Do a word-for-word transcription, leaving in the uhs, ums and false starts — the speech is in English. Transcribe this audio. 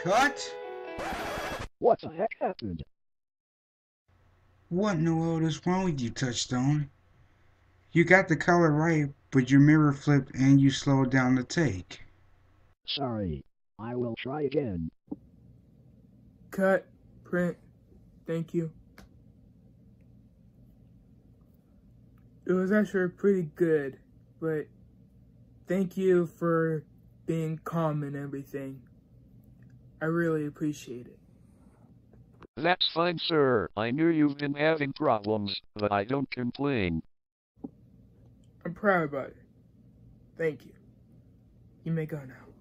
Cut? What the heck happened? What in the world is wrong with you, Touchstone? You got the color right, but your mirror flipped and you slowed down the take. Sorry. I will try again. Cut. Print. Thank you. It was actually pretty good, but thank you for being calm and everything. I really appreciate it. That's fine, sir. I knew you've been having problems, but I don't complain. I'm proud about it. Thank you. You may go now.